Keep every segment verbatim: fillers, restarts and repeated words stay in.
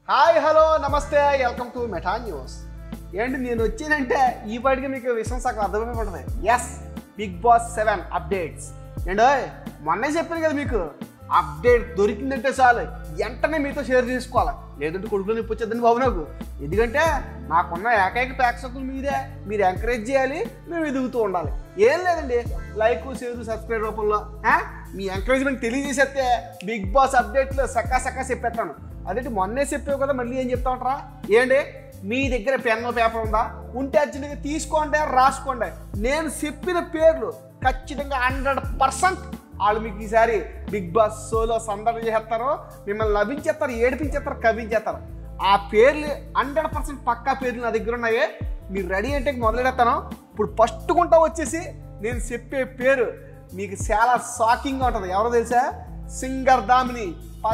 Hi hello నమస్తే welcome to Meta News. ఏంటి నేను వచ్చానంటే ఈ పాటికి మీకు విషయం సగం అర్థమైపోతుంది. Yes, Bigg Boss seven updates. ఏంటో మొన్నే చెప్పాను కదా మీకు, అప్డేట్ దొరికిందంటే చాలు వెంటనే మీతో షేర్ చేసుకోవాలి, లేదంటే కొడుకులో నొప్పి వచ్చేద్దని బాబు నాకు. ఎందుకంటే నాకున్న ఏకైక ప్రేక్షకులు మీరే, మీరు ఎంకరేజ్ చేయాలి, మేము ఎదుగుతూ ఉండాలి. ఏం లేదండి, లైక్ షేర్ సబ్స్క్రైబ్ రూపంలో మీ ఎంకరేజ్మెంట్ తెలియజేసేస్తే బిగ్ బాస్ అప్డేట్లు సక్కా సక్కా చెప్పేస్తాను. అదేంటి మొన్నే చెప్పావు కదా, మళ్ళీ ఏం చెప్తా ఉంటారా? ఏంటి మీ దగ్గర పెన్ను పేపర్ ఉందా? ఉంటే అర్జెంట్గా తీసుకోండి, రాసుకోండి. నేను చెప్పిన పేర్లు ఖచ్చితంగా హండ్రెడ్ పర్సెంట్ వాళ్ళు మీకు ఈసారి బిగ్ బాస్ షోలో సందడి చేస్తారు, మిమ్మల్ని లభించేస్తారు, ఏడిపించేస్తారు, కవించేస్తారు. ఆ పేర్లు హండ్రెడ్ పర్సెంట్ పక్కా పేర్లు నా దగ్గర ఉన్నాయి. మీరు రెడీ అంటే మొదలెడతాను. ఇప్పుడు ఫస్ట్ గుంటా వచ్చేసి నేను చెప్పే పేరు మీకు చాలా షాకింగ్గా ఉంటుంది. ఎవరో తెలుసా? సింగర్ దామిని.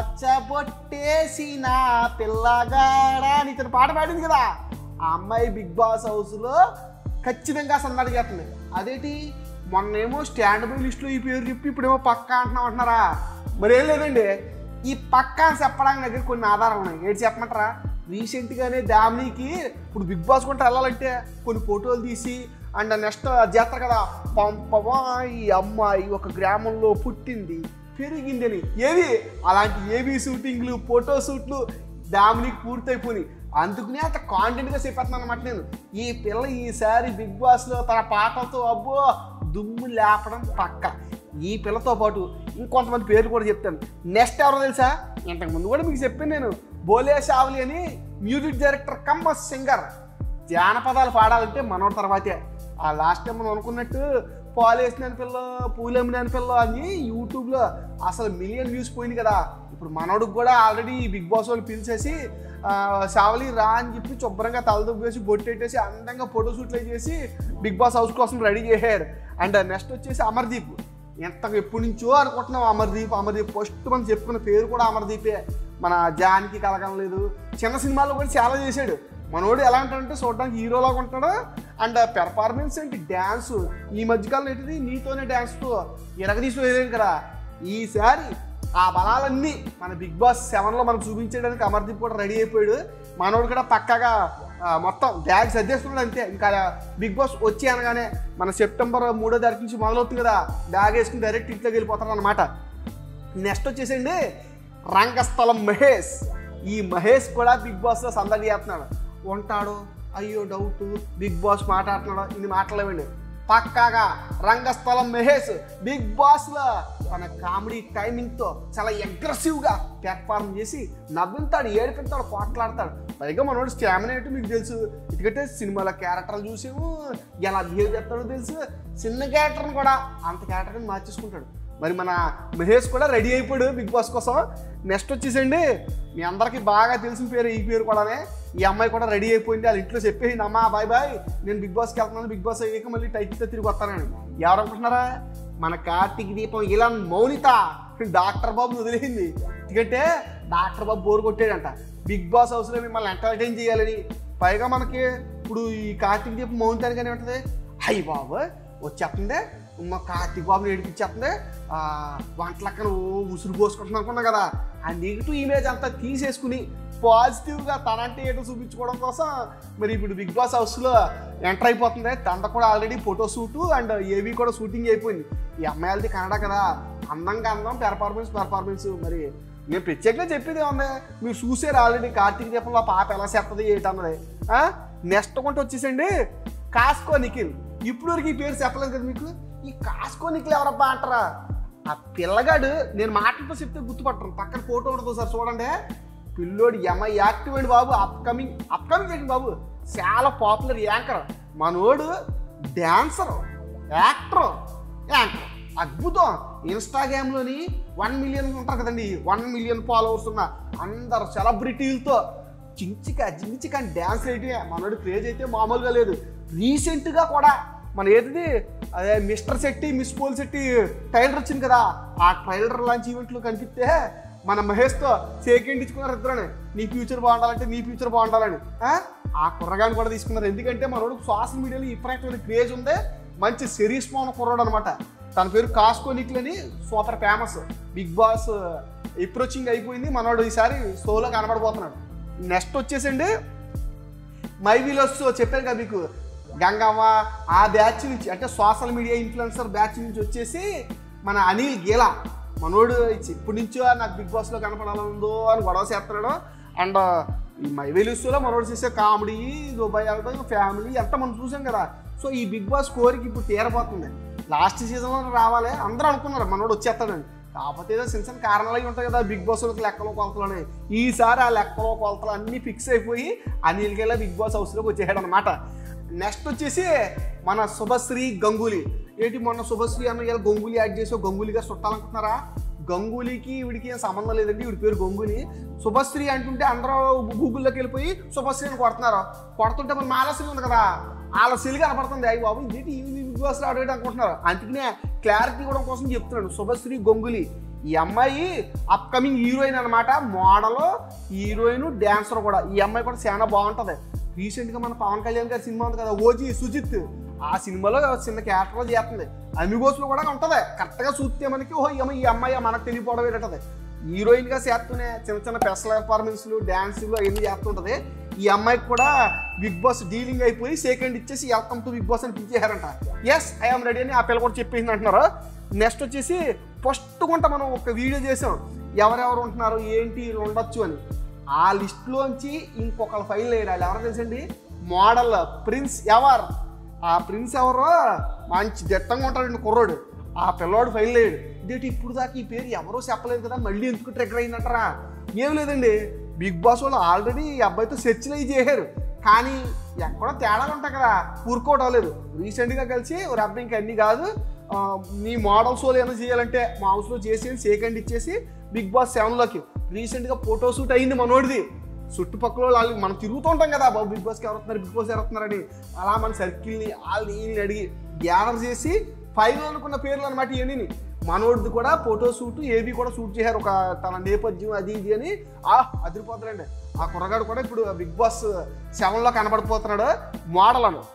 పచ్చబొట్టేసిన పిల్లగాడా అని ఇతను పాట పాడింది కదా, ఆ అమ్మాయి బిగ్ బాస్ హౌస్లో ఖచ్చితంగా సందడి చేస్తుంది. అదేంటి మొన్నేమో స్టాండ్ బై లిస్టులో ఈ పేరు చెప్పి ఇప్పుడేమో పక్కా అంటున్నాం అంటున్నారా? మరి ఏం లేదండి, ఈ పక్కా చెప్పడానికి దగ్గర కొన్ని ఆధారాలు ఉన్నాయి. ఏంటి చెప్పమంటారా? రీసెంట్గానే దామినికి ఇప్పుడు బిగ్ బాస్ కొంటే వెళ్ళాలంటే కొన్ని ఫోటోలు తీసి అండ్ నెక్స్ట్ జాతర కదా, పంపవా ఈ అమ్మాయి ఒక గ్రామంలో పుట్టింది పెరిగిందని ఏవి అలాంటి ఏవి షూటింగ్లు ఫోటో షూట్లు దామినికి పూర్తయిపోయి, అందుకునే అంత కాంటెంట్గా చెప్పేస్తున్నాను అనమాట. నేను ఈ పిల్ల ఈసారి బిగ్ బాస్లో తన పాటలతో అబ్బో దుమ్ము లేపడం పక్క. ఈ పిల్లతో పాటు ఇంకొంతమంది పేర్లు కూడా చెప్తాను. నెక్స్ట్ ఎవరో తెలుసా? ఇంతకు ముందు కూడా మీకు చెప్పాను నేను, బోలే షావలి అని మ్యూజిక్ డైరెక్టర్ కమ్మ సింగర్. జానపదాలు పాడాలంటే మనోడి తర్వాతే. ఆ లాస్ట్ టైం మనం అనుకున్నట్టు పాలేసిన పిల్ల పూలెమ్మిన పిల్ల అని యూట్యూబ్లో అసలు మిలియన్ వ్యూస్ పోయింది కదా. ఇప్పుడు మనోడికి కూడా ఆల్రెడీ బిగ్ బాస్ వాళ్ళు పిలిచేసి షావలి రా అని చెప్పి శుభ్రంగా తలదుబ్బేసి బొట్టెట్టేసి అందంగా ఫోటోషూట్లు చేసి బిగ్ బాస్ హౌస్ కోసం రెడీ చేశారు. అండ్ నెక్స్ట్ వచ్చేసి అమర్దీప్. ఎంత ఎప్పటి నుంచో అనుకుంటున్నాం అమర్దీప్ అమర్దీప్ ఫస్ట్ మనం చెప్పుకున్న పేరు కూడా అమర్దీపే. మన జానికి కలగం లేదు, చిన్న సినిమాల్లో కూడా చాలా చేశాడు. మనోడు ఎలా ఉంటాడంటే చూడడానికి హీరోలాగా ఉంటాడు. అండ్ పెర్ఫార్మెన్స్ ఏంటి, డ్యాన్స్ ఈ మధ్యకాలం ఏంటిది నీతోనే డ్యాన్స్తో ఎరగదీసి వేయలేదు కదా. ఈసారి ఆ బలాలన్నీ మన బిగ్ బాస్ సెవెన్లో మనం చూపించడానికి అమర్దీప్ కూడా రెడీ అయిపోయాడు. మనోడు కూడా పక్కాగా మొత్తం బ్యాగ్ సర్దేస్తున్నాడు అంతే. ఇంకా బిగ్ బాస్ వచ్చి అనగానే మన సెప్టెంబర్ మూడో తారీఖు నుంచి మొదలవుతుంది కదా, బ్యాగ్ వేసుకుని డైరెక్ట్ ఇంట్లోకి వెళ్ళిపోతారు అనమాట. నెక్స్ట్ వచ్చేసండి రంగస్థలం మహేష్. ఈ మహేష్ కూడా బిగ్ బాస్లో సందడి చేస్తున్నాడు. ఉంటాడు అయ్యో డౌట్, బిగ్ బాస్ మాట్లాడుతున్నాడు, ఇది మాట్లాడలేవండి. పక్కాగా రంగస్థలం మహేష్ బిగ్ బాస్లో తన కామెడీ టైమింగ్తో చాలా అగ్రెసివ్గా పెర్ఫార్మ్ చేసి నవ్వుతాడు, ఏడిపిస్తాడు, పోట్లాడతాడు. పైగా మనోడు స్టామినా ఏంటో మీకు తెలుసు. ఎందుకంటే సినిమాలో క్యారెక్టర్లు చూసేమో ఎలా బిహేవ్ చేస్తాడో తెలుసు. చిన్న క్యారెక్టర్ని కూడా అంత క్యారెక్టర్ని మార్చేసుకుంటాడు. మరి మన మహేష్ కూడా రెడీ అయిపోయాడు బిగ్ బాస్ కోసం. నెక్స్ట్ వచ్చేసండి మీ అందరికీ బాగా తెలిసిన పేరు, ఈ పేరు కూడానే. ఈ అమ్మాయి కూడా రెడీ అయిపోయింది. వాళ్ళ ఇంట్లో చెప్పేసింది, అమ్మా బాయ్ బాయ్ నేను బిగ్ బాస్కి వెళ్తున్నాను, బిగ్ బాస్ అయ్యాక మళ్ళీ టైట్తో తిరిగి వస్తానని. ఎవరనుకుంటున్నారా? మన కార్తీక్ దీపం ఇలాన్ మౌనిత డాక్టర్ బాబుని వదిలేసింది. ఎందుకంటే డాక్టర్ బాబు బోరు కొట్టాడంట బిగ్ బాస్ హౌస్లో మిమ్మల్ని ఎంటర్టైన్ చేయాలని. పైగా మనకి ఇప్పుడు ఈ కార్తీక్ దీపం మౌనితానికి అని ఉంటుంది, అయ్యి బాబు వచ్చేస్తుంది మా కార్తీక్ బాబుని ఏడిపించేస్తుంది, వంటలక్కన ఓ ఉసురు పోసుకుంటున్నా అనుకున్నా కదా. ఆ నెగిటివ్ ఇమేజ్ అంతా తీసేసుకుని పాజిటివ్గా తనంటే ఏటో చూపించుకోవడం కోసం మరి ఇప్పుడు బిగ్ బాస్ హౌస్లో ఎంటర్ అయిపోతుంది. తన కూడా ఆల్రెడీ ఫోటో షూటు అండ్ ఏవి కూడా షూటింగ్ అయిపోయింది. ఈ అమ్మాయిలది కన్నడ కదా, అందంగా అందం, పెర్ఫార్మెన్స్ పెర్ఫార్మెన్స్ మరి నేను ప్రత్యేకంగా చెప్పేది ఏముంది, మీరు చూసారు ఆల్రెడీ కార్తీక్ దీపంలో పాప ఎలా చేస్తుంది ఏంటన్నది. నెక్స్ట్ కొంటే వచ్చేసండి కాస్కో నిఖిల్. ఇప్పుడు వరకు ఈ పేరు చెప్పలేదు కదా మీకు. ఈ కాస్కో నిఖిల్ ఎవరబ్బా అంటారా? ఆ పిల్లగాడు నేను మాటలతో చెప్తే గుర్తుపట్టను, పక్కన ఫోటో ఉంటుంది సార్ చూడండి. పిల్లోడు ఎమ యాక్టివ్ అండి బాబు, అప్కమింగ్ అప్కమింగ్ ఏంటి బాబు, చాలా పాపులర్ యాంకర్. మనోడు డ్యాన్సర్, యాక్టర్ యాంకర్ అద్భుతం. ఇన్స్టాగ్రామ్లోని వన్ మిలియన్ ఉంటారు కదండి, వన్ మిలియన్ ఫాలోవర్స్ ఉన్న అందరు సెలబ్రిటీలతో చించిక జించిక అని డ్యాన్స్ అయితే మనోడు క్రేజ్ అయితే మామూలుగా లేదు. రీసెంట్గా కూడా మన ఏది అదే Mr Shetty Miss Polishetty trailer వచ్చింది కదా, ఆ ట్రైలర్ లాంచ్ ఈవెంట్లో కనిపిస్తే మన మహేష్తో సెకండ్ ఇచ్చుకున్నారు ఇద్దరుని, నీ ఫ్యూచర్ బాగుండాలంటే నీ ఫ్యూచర్ బాగుండాలని. ఆ కుర్రగాని కూడా తీసుకున్నారు. ఎందుకంటే మనోడు సోషల్ మీడియాలో ఇప్పటికీ క్రేజ్ ఉంది, మంచి సిరీస్ మోన కుర్రాడు అనమాట. తన పేరు కాస్కో నిఖిల్ అని super famous. Bigg Boss approaching అయిపోయింది, మనోడు ఈసారి షోలో కనబడబోతున్నాడు. నెక్స్ట్ వచ్చేసండి మై విలోస్ చెప్పాను కదా మీకు, గంగవ్వ ఆ బ్యాచ్ నుంచి, అంటే సోషల్ మీడియా ఇన్ఫ్లుయెన్సర్ బ్యాచ్ నుంచి వచ్చేసి మన అనిల్ గీలా మనోడు ఇప్పటి నుంచో నాకు బిగ్ బాస్లో కనపడాలందో అని గొడవ చేస్తున్నాడు. అండ్ ఈ మై విలోస్లో మనోడు చేసే కామెడీ, దుబాయ్ వెళ్ళడం, ఫ్యామిలీ ఎంత మనం చూసాం కదా. సో ఈ బిగ్ బాస్ కోరిక ఇప్పుడు తీరబోతుంది. లాస్ట్ సీజన్లో రావాలి అందరూ అనుకున్నారు మనోడు వచ్చేస్తాడని, కాకపోతే ఏదో చిన్న చిన్న కారణాలు అవి ఉంటాయి కదా బిగ్ బాస్లోకి లెక్కలో కొలతలోనే. ఈసారి ఆ లెక్కలో కొలతలు అన్నీ ఫిక్స్ అయిపోయి అనిల్ గీలా బిగ్ బాస్ హౌస్లోకి వచ్చేసాడు అనమాట. నెక్స్ట్ వచ్చేసి మన శుభశ్రీ గంగూలీ. ఏంటి మొన్న శుభశ్రీ అన్న ఇలా గంగూలీ యాడ్ చేసి గంగూలీగా చుట్టాలనుకుంటున్నారా? గంగూలీకి వీడికి ఏం సంబంధం లేదండి, వీడి పేరు గంగూలీ. శుభశ్రీ అంటుంటే అందరూ గూగుల్లోకి వెళ్ళిపోయి శుభశ్రీ అని కొడుతున్నారు. కొడుతుంటే మన మాలశ్రీ ఉంది కదా, వాళ్ళ సిలి కనపడుతుంది. అయ్యి బాబు ఇదేంటి ఈ బిగ్ బాస్లో ఆడేటి అనుకుంటున్నారు. అందుకనే క్లారిటీ ఇవ్వడం కోసం చెప్తున్నాడు. శుభశ్రీ గంగూలీ ఈ అమ్మాయి అప్కమింగ్ హీరోయిన్ అనమాట, మోడల్, హీరోయిన్, డ్యాన్సర్ కూడా. ఈ అమ్మాయి కూడా చాలా బాగుంటుంది. రీసెంట్గా మన పవన్ కళ్యాణ్ గారి సినిమా ఉంది కదా ఓజీ సుజిత్, ఆ సినిమాలో చిన్న క్యారెక్టర్ చేస్తుంది. అమిగోస్లో కూడా ఉంటుంది. కరెక్ట్గా చూస్తే మనకి ఓహో ఈ అమ్మాయి మనకు తెలియపోవడం ఏంటంటుంది. హీరోయిన్గా చేస్తూనే చిన్న చిన్న స్పెషల్ పెర్ఫార్మెన్స్లు, డ్యాన్సులు అవన్నీ చేస్తుంటుంది. ఈ అమ్మాయికి కూడా బిగ్ బాస్ డీలింగ్ అయిపోయి సెకండ్ ఇచ్చేసి వెల్కమ్ టు బిగ్ బాస్ అని పిలిచేశారంట. ఎస్ ఐఎమ్ రెడీ అని ఆ పిల్ల కూడా చెప్పేసింది అంటున్నారు. నెక్స్ట్ వచ్చేసి ఫస్ట్ కొంట మనం ఒక వీడియో చేసాం ఎవరెవరు ఉంటున్నారు ఏంటి ఉండొచ్చు అని. ఆ లిస్టులోంచి ఇంకొకరు ఫైల్ అయ్యారు. వాళ్ళు ఎవరో తెలుసండి, మోడల్ ప్రిన్స్ ఎవర్. ఆ ప్రిన్స్ ఎవరో మంచి దిట్టంగా ఉంటాడండి కుర్రోడు. ఆ పిల్లోడు ఫైల్ అయ్యాడు. ఇదేంటి ఇప్పుడు దాకా ఈ పేరు ఎవరో చెప్పలేదు కదా, మళ్ళీ ఎందుకు ట్రిగ్గర్ అయిందంటారా? ఏం లేదండి, బిగ్ బాస్ వాళ్ళు ఆల్రెడీ ఈ అబ్బాయితో సెర్చ్లు అవి చేశారు, కానీ ఎక్కడో తేడాలు ఉంటాయి కదా, ఊరుకోవడం లేదు. రీసెంట్గా కలిసి ఒక అబ్బాయి ఇంక అన్నీ కాదు, నీ మోడల్ షోలు ఏమైనా చేయాలంటే మా హౌస్లో చేసి సెకండ్ ఇచ్చేసి బిగ్ బాస్ సెవెన్లోకి రీసెంట్గా ఫోటో షూట్ అయింది మనోడిది. చుట్టుపక్కల వాళ్ళు మనం తిరుగుతూ ఉంటాం కదా బాబు బిగ్ బాస్కి ఎవరు వస్తున్నారు బిగ్ బాస్ ఎవరు వస్తున్నారని, అలా మన సర్కిల్ని వాళ్ళని వీళ్ళని అడిగి గ్యాదర్ చేసి ఫైనల్ అనుకున్న పేర్లు అనమాట ఇవన్నీ. మనోడిది కూడా ఫోటో షూట్ ఏవి కూడా షూట్ చేశారు, ఒక తన నేపథ్యం అది ఇది అని. ఆ అదిరిపోతాడండి ఆ కుర్రగాడు కూడా ఇప్పుడు బిగ్ బాస్ సెవెన్లో కనబడిపోతున్నాడు మోడల్ అని.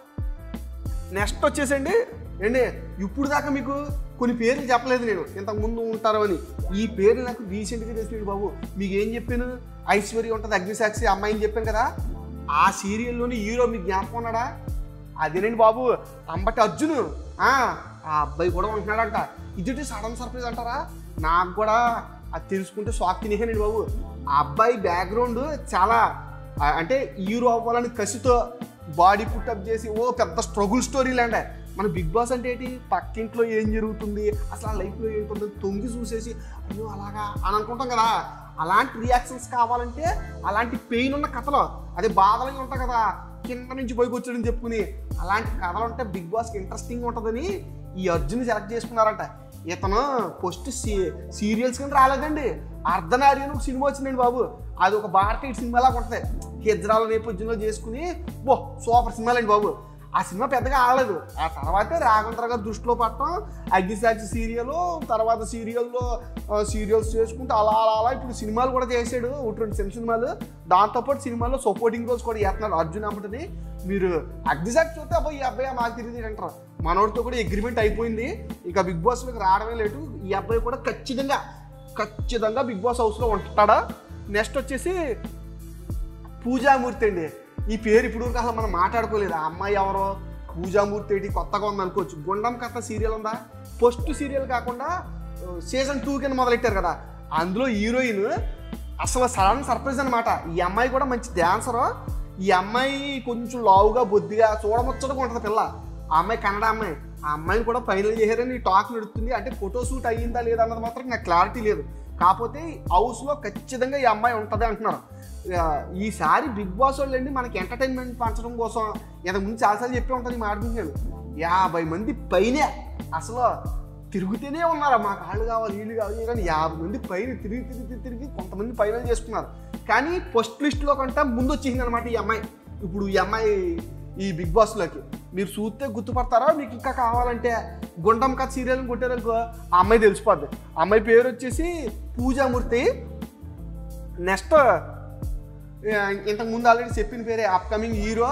నెక్స్ట్ వచ్చేసండి ఏంటి ఇప్పుడు దాకా మీకు కొన్ని పేర్లు చెప్పలేదు నేను, ఇంతకు ముందు ఉంటారు అని. ఈ పేర్లు నాకు రీసెంట్గా తెలిసినాడు బాబు. మీకు ఏం చెప్పాను, ఐశ్వర్య ఉంటుంది అగ్నిసాక్షి అమ్మాయిని చెప్పాను కదా, ఆ సీరియల్లోని హీరో మీకు జ్ఞాపకం ఉన్నాడా? అదేనండి బాబు అంబటి అర్జున్. ఆ అబ్బాయి కూడా ఉంటున్నాడంట. ఇది సడన్ సర్ప్రైజ్ అంటారా? నాకు కూడా అది తెలుసుకుంటే షాక్ తినేసానండి బాబు. ఆ అబ్బాయి బ్యాక్గ్రౌండ్ చాలా అంటే హీరో అవ్వాలని కసితో బాడీ పుట్టప్ చేసి ఓ పెద్ద స్ట్రగుల్ స్టోరీలు అండి. మన బిగ్ బాస్ అంటే ఏంటి, పక్కింట్లో ఏం జరుగుతుంది అసలు ఆ లైఫ్లో ఏంటుంది తొంగి చూసేసి అయ్యో అలాగా అని అనుకుంటాం కదా. అలాంటి రియాక్షన్స్ కావాలంటే అలాంటి పెయిన్ ఉన్న కథలు, అదే బాధలు ఉంటాయి కదా కింద నుంచి పైకి వచ్చాడని చెప్పుకుని, అలాంటి కథలు ఉంటే బిగ్ బాస్కి ఇంట్రెస్టింగ్ ఉంటుందని ఈ అర్జున్ సెలెక్ట్ చేసుకున్నారంట. ఇతను ఫస్ట్ సీ సీరియల్స్ కింద రాలేదండి, అర్ధనారి అని ఒక సినిమా వచ్చిందండి బాబు. అది ఒక భారతీయ సినిమాలాగా ఉంటుంది, హిజ్రాల నేపథ్యంలో చేసుకుని బో సూపర్ సినిమాలండి బాబు. ఆ సినిమా పెద్దగా ఆడలేదు. ఆ తర్వాతే రాఘవేంద్ర గారు దృష్టిలో పట్టడం, అగ్నిసాక్షి సీరియల్, తర్వాత సీరియల్లో సీరియల్స్ చేసుకుంటూ అలా అలా అలా ఇప్పుడు సినిమాలు కూడా చేసాడు, ఒకటి రెండు చిన్న సినిమాలు. దాంతోపాటు సినిమాల్లో సపోర్టింగ్ రోల్స్ కూడా చేస్తున్నాడు అర్జున్ అమ్మటని. మీరు అగ్నిసాక్షి చూస్తే అబ్బాయి ఈ అబ్బాయి మాకు తిరిగి అంటారు. మనోడితో కూడా అగ్రిమెంట్ అయిపోయింది, ఇక బిగ్ బాస్లోకి రావడమే లేటు. ఈ అబ్బాయి కూడా ఖచ్చితంగా ఖచ్చితంగా బిగ్ బాస్ హౌస్లో ఉంటాడా. నెక్స్ట్ వచ్చేసి పూజామూర్తి అండి. ఈ పేరు ఇప్పుడు అసలు మనం మాట్లాడుకోలేదు. ఆ అమ్మాయి ఎవరో పూజామూర్తి ఏంటి కొత్తగా ఉంది అనుకోవచ్చు. గుండం కథ సీరియల్ ఉందా, ఫస్ట్ సీరియల్ కాకుండా సీజన్ టూ కింద మొదలెట్టారు కదా, అందులో హీరోయిన్ అసలు సడన్ సర్ప్రైజ్ అనమాట. ఈ అమ్మాయి కూడా మంచి డ్యాన్సరు. ఈ అమ్మాయి కొంచెం లావుగా బొద్దిగా చూడముచ్చటగా ఉంటుంది పిల్ల. ఆ అమ్మాయి కన్నడ అమ్మాయి. ఆ అమ్మాయిని కూడా ఫైనల్ చేశారని టాక్ నడుస్తుంది. అంటే ఫోటో షూట్ అయ్యిందా లేదా అన్నది మాత్రం నాకు క్లారిటీ లేదు. కాకపోతే హౌస్లో ఖచ్చితంగా ఈ అమ్మాయి ఉంటుంది అంటున్నారు. ఈసారి బిగ్ బాస్ వాళ్ళు అండి మనకి ఎంటర్టైన్మెంట్ పంచడం కోసం ఇంతకుముందు చాలాసార్లు చెప్పి ఉంటుంది మాట్లాడుతున్నాను. యాభై మంది పైనే అసలు తిరుగుతూనే ఉన్నారు, మాకు వాళ్ళు కావాలి వీళ్ళు కావాలి కానీ యాభై మంది పైన తిరిగి తిరిగి తిరిగి కొంతమంది ఫైనల్ చేసుకున్నారు. కానీ ఫస్ట్ లిస్ట్లో కంటే ముందు వచ్చేసింది అనమాట ఈ అమ్మాయి. ఇప్పుడు ఈ అమ్మాయి ఈ బిగ్ బాస్లోకి మీరు చూస్తే గుర్తుపడతారా? మీకు ఇంకా కావాలంటే గుండం కథ సీరియల్ కొట్టారనుకో ఆ అమ్మాయి తెలిసిపోద్ది. ఆ అమ్మాయి పేరు వచ్చేసి పూజామూర్తి. నెక్స్ట్ ఇంతకుముందు ఆల్రెడీ చెప్పిన పేరే upcoming hero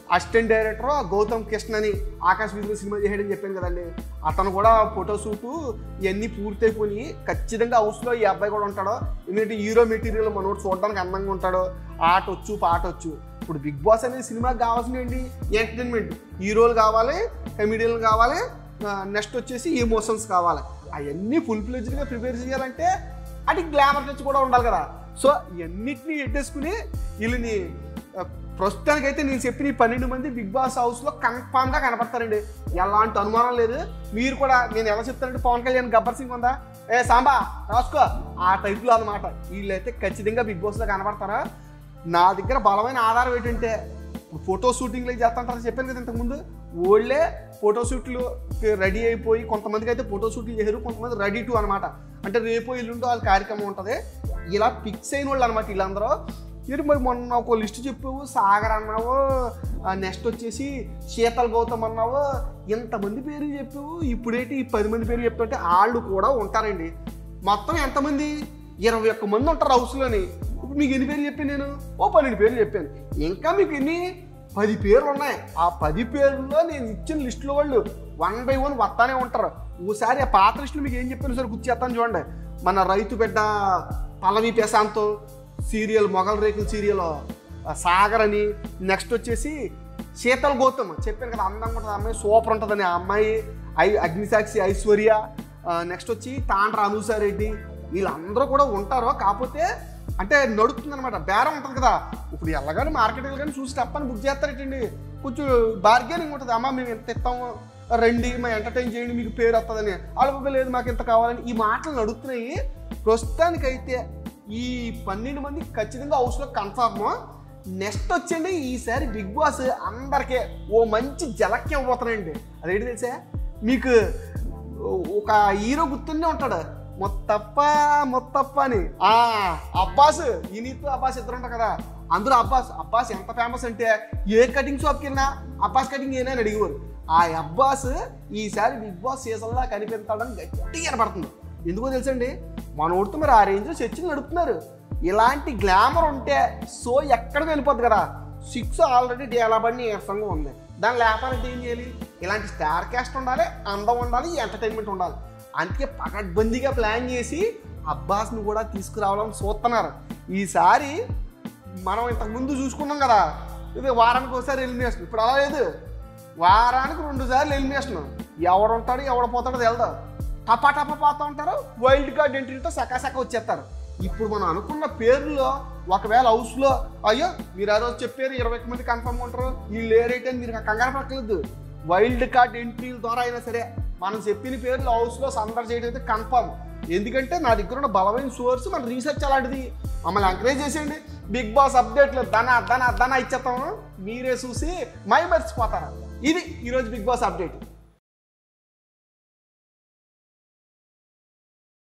assistant director Gautham Krishna అని ఆకాశ్ వీధిలో సినిమా చేసాడని చెప్పాను కదండి. అతను కూడా ఫోటోషూటు ఇవన్నీ పూర్తయిపోయి ఖచ్చితంగా హౌస్లో ఈ అబ్బాయి కూడా ఉంటాడు. ఎందుకంటే హీరో మెటీరియల్ మనోడు చూడడానికి అందంగా ఉంటాడు, ఆట వచ్చు పాట వచ్చు. ఇప్పుడు బిగ్ బాస్ అనేది సినిమాకి కావాల్సిన ఏంటి? ఎంటర్టైన్మెంట్. హీరోలు కావాలి, కమెడియన్లు కావాలి, నెక్స్ట్ వచ్చేసి ఎమోషన్స్ కావాలి. అవన్నీ ఫుల్ ఫ్లెడ్జ్డ్గా ప్రిపేర్ చేయాలంటే అది గ్లామర్ టచ్ కూడా ఉండాలి కదా. సో ఇవన్నిటిని ఎట్టేసుకుని వీళ్ళని ప్రస్తుతానికైతే నేను చెప్పిన ఈ పన్నెండు మంది బిగ్ బాస్ హౌస్లో కన్ఫామ్గా కనపడతారండి, ఎలాంటి అనుమానం లేదు. మీరు కూడా నేను ఎలా చెప్తానంటే పవన్ కళ్యాణ్ గబ్బర్ సింగ్ ఉందా, ఏ సాంబా రాసుకో, ఆ టైప్లో అన్నమాట. వీళ్ళైతే ఖచ్చితంగా బిగ్ బాస్లో కనపడతారా. నా దగ్గర బలమైన ఆధారం ఏంటంటే ఫోటో షూటింగ్లు చేస్తుంటారని చెప్పాను కదా ఇంతకుముందు. ఓళ్ళే ఫోటో షూట్లు రెడీ అయిపోయి కొంతమందికి అయితే ఫోటో షూట్లు చేశారు, కొంతమంది రెడీ టు అనమాట. అంటే రేపు ఎల్లుండో వాళ్ళ కార్యక్రమం ఉంటుంది. ఇలా ఫిక్స్ అయిన వాళ్ళు అనమాట వీళ్ళందరూ. మీరు మరి మొన్న ఒక లిస్ట్ చెప్పావు, సాగర్ అన్నావు, నెక్స్ట్ వచ్చేసి శీతల్ గౌతమ్ అన్నావు, ఇంతమంది పేరు చెప్పావు. ఇప్పుడేంటి ఈ పది మంది పేరు చెప్తుంటే వాళ్ళు కూడా ఉంటారండి. మొత్తం ఎంతమంది? ఇరవై ఒక్క మంది ఉంటారు హౌస్లోని. ఇప్పుడు మీకు ఎన్ని పేర్లు చెప్పాను నేను? ఓ పన్నెండు పేర్లు చెప్పాను. ఇంకా మీకు ఎన్ని? పది పేర్లు ఉన్నాయి. ఆ పది పేర్లలో నేను ఇచ్చిన లిస్టులో వాళ్ళు వన్ బై వన్ వస్తానే ఉంటారు. ఓసారి ఆ పాత లిస్టులో మీకు ఏం చెప్పాను సార్ గుర్తుచేస్తాను చూడండి. మన రైతు బిడ్డ పల్లవి ప్రశాంత్ సీరియల్, మొగల్ రేకుల సీరియల్ సాగర్ అని, నెక్స్ట్ వచ్చేసి శీతల్ గౌతమ్ చెప్పాను కదా అందంగా ఉంటుంది అమ్మాయి, సూపర్ ఉంటుందని ఆ అమ్మాయి, ఐ అగ్నిసాక్షి ఐశ్వర్య, నెక్స్ట్ వచ్చి తాండ్ర అనూసారెడ్డి, వీళ్ళందరూ కూడా ఉంటారు. కాకపోతే అంటే నడుస్తుంది అనమాట, బేరం ఉంటుంది కదా. ఇప్పుడు ఎలాగని మార్కెట్ వెళ్ళగానే చూసి తప్పని బుక్ చేస్తారేటండి, కొంచెం బార్గెనింగ్ ఉంటుంది. అమ్మ మేము ఎంత ఇస్తాము రండి, మా ఎంటర్టైన్ చేయండి, మీకు పేరు వస్తుందని. వాళ్ళకి లేదు మాకు ఇంత కావాలని ఈ మాటలు నడుస్తున్నాయి. ప్రస్తుతానికైతే ఈ పన్నెండు మంది ఖచ్చితంగా హౌస్లో కన్ఫర్మ్. నెక్స్ట్ వచ్చండి ఈసారి బిగ్ బాస్ అందరికీ ఓ మంచి జలక్యం పోతానండి. అదేంటి తెలుసా మీకు? ఒక హీరో గుర్తునే ఉంటాడు, మొత్తప్ప మొత్తప్ప అని. ఆ అబ్బాస్, ఈ నీతో అబ్బాస్ ఇద్దరు ఉంటారు కదా, అందులో అబ్బాస్ అబ్బాస్ ఎంత ఫేమస్ అంటే ఏ కటింగ్ షాప్కి వెళ్ళినా అబ్బాస్ కటింగ్ ఏనా అని అడిగేవారు. ఆ అబ్బాస్ ఈసారి బిగ్ బాస్ సీజన్లా కనిపెడతాడని గట్టిగా కనపడుతుంది. ఎందుకో తెలుసండి, మన ఊరితో మరి ఆ రేంజ్లో చర్చలు నడుపుతున్నారు. ఇలాంటి గ్లామర్ ఉంటే సో ఎక్కడికి వెళ్ళిపోద్ది కదా. సిక్స్ ఆల్రెడీ డెవలప్ అని నీరసంగా ఉంది. దాన్ని లేపాలంటే ఏం చేయాలి? ఇలాంటి స్టార్ క్యాస్ట్ ఉండాలి, అందం ఉండాలి, ఎంటర్టైన్మెంట్ ఉండాలి. అందుకే పకడ్బందీగా ప్లాన్ చేసి అబ్బాస్ని కూడా తీసుకురావాలని చూస్తున్నారు. ఈసారి మనం ఇంతకుముందు చూసుకున్నాం కదా, ఇది వారానికి ఒకసారి ఎలిమినేషన్. ఇప్పుడు అలా లేదు, వారానికి రెండు సార్లు ఎలిమినేషన్. ఎవడు ఉంటాడు ఎవడు పోతాడో వెళ్దాం, టపా టపా పోతూ ఉంటారు. వైల్డ్ కార్డ్ ఎంట్రీలతో సకాసక వచ్చేస్తారు. ఇప్పుడు మనం అనుకున్న పేర్లో ఒకవేళ హౌస్లో అయ్యో మీరు ఆ రోజు చెప్పారు ఇరవై మంది కన్ఫర్మ్ ఉంటారు, వీళ్ళు లేరైతే మీరు కంగారు పడలేదు. వైల్డ్ కార్డ్ ఎంట్రీల ద్వారా అయినా సరే మనం చెప్పిన పేర్లు హౌస్లో సందర్ చేయడం అయితే కన్ఫర్మ్. ఎందుకంటే నా దగ్గర ఉన్న బలమైన సోర్స్ మన రీసెర్చ్ అలాంటిది. మమ్మల్ని ఎంకరేజ్ చేసేయండి. బిగ్ బాస్ అప్డేట్లు దన దన దన ఇచ్చేస్తాము, మీరే చూసి మై మర్చిపోతారు. ఇది ఈరోజు బిగ్ బాస్ అప్డేట్.